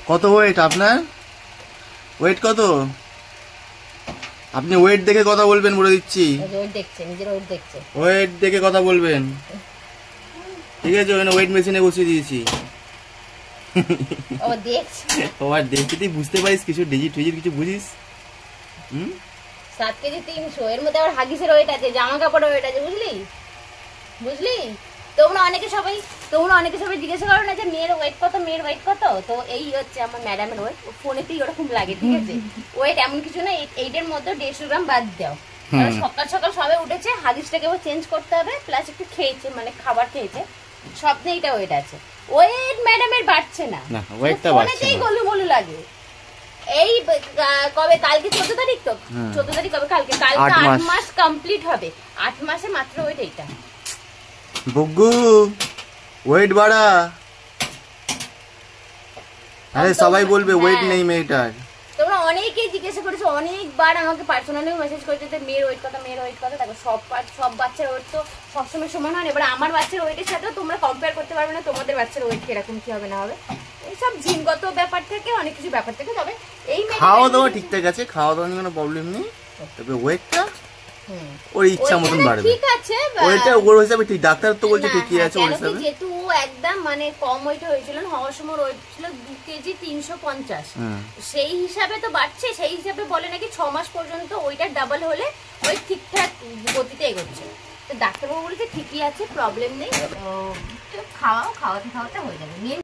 কত ওয়েট আপনার? ওয়েট কত? আপনি ওয়েট দেখে কথা বলবেন, বলে দিচ্ছি। ওয়েট দেখছে, নিজের ওয়েট দেখছে। ওয়েট দেখে কথা বলবেন, ঠিক আছে? ওখানে ওয়েট মেশিনে বসিয়ে দিয়েছি। ও দেখছে, ও আর দেখতে তুই বুঝতে পারিস কিছু, ডিজিট ফিজিট কিছু বুঝিস? 7 কেজি 300, এর মধ্যে আবার হাগিসের ওয়েট আছে, জামা কাপড়ের ওয়েট আছে, বুঝলি? তোমরা অনেকে সবাই জিজ্ঞাসা করো না যে মেয়ের ওয়েট কত, মেয়ের ওয়েট কত? তো এই হচ্ছে আমার ম্যাডামের ওয়েট। ফোনেতেই ওরকম লাগে, ঠিক আছে? ওয়েট এমন কিছু না, এইটার মধ্যে 150 গ্রাম বাদ দাও। সকাল সকাল সবে উঠেছে, হাগিসটাকে চেঞ্জ করতে হবে, প্লাস একটু খেয়েছে, মানে খাবার খেয়েছে, সব নিয়ে এটা ওয়েট আছে। ওয়েট ম্যাডামের বাড়ছে না, ফোনেতেই গোলু লাগে। এই কবে? কালকে 14 তারিখ তো, 14 তারিখ কবে? কালকে 8 মাস কমপ্লিট হবে। 8 মাসে মাত্র ওয়েট এইটা। বুগু ওয়েট বাড়া, আরে সবাই বলবে ওয়েট নেই মেয়েটার। তোমরা অনেকেই জিজ্ঞাসা করেছো, অনেকবার আমাকে পার্সোনালি মেসেজ করেছো যে মেয়ের ওয়েট কত, মেয়ের ওয়েট কত। দেখো সব বাচ্চার ওয়েট তো সবসময় সমান হয় না। এবার আমার বাচ্চার ওয়েটের সাথেও তোমরা কম্পেয়ার করতে পারবে না, তোমাদের বাচ্চার ওয়েট কিরকম কি হবে না হবে। এইসব জিনগত ব্যাপার থেকে, অনেক কিছু ব্যাপার থেকে। তবে এই খাওয়া দাওয়া ঠিকঠাক আছে, খাওয়া দাওয়া নিয়ে কোনো প্রবলেম নেই। তবে ওয়েটটা ওর ইচ্ছা মতন বাড়বে, ঠিক আছে? ওইটা ওর হিসাবে ঠিক, ডাক্তার তো বলছে ঠিকই আছে ওর হিসাবে। যেহেতু একদম মানে কম ওয়েটে হয়েছিল, হওয়ার সময় ওয়েট ছিল 2 কেজি 350, সেই হিসাবে তো বাড়ছে। সেই হিসাবে বলে নাকি 6 মাস পর্যন্ত ওইটা ডাবল হলে ওই ঠিকঠাক গতিতে এগোচ্ছে। তো ডাক্তারবাবু বলেছে ঠিকই আছে, প্রবলেম নেই, খাওয়াতে হয়ে যাবে।